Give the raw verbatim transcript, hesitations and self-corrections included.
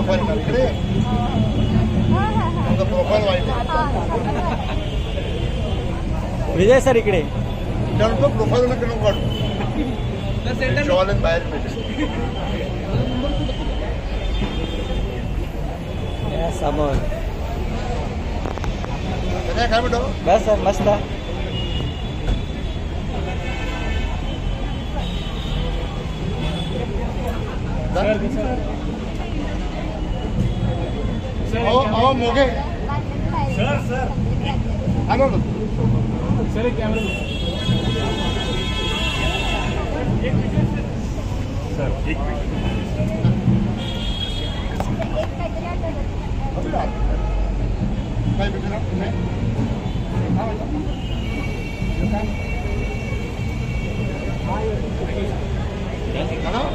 profile इकडे profile वाईट विजय sir इकडे त्यानंतर प्रोफाइल कडून काढू बाहेर भेटेल समोर काय म्हणतो बस सर मस्त आओ मोगे सर सर आलो सर कॅमेरा सर एक मिनिट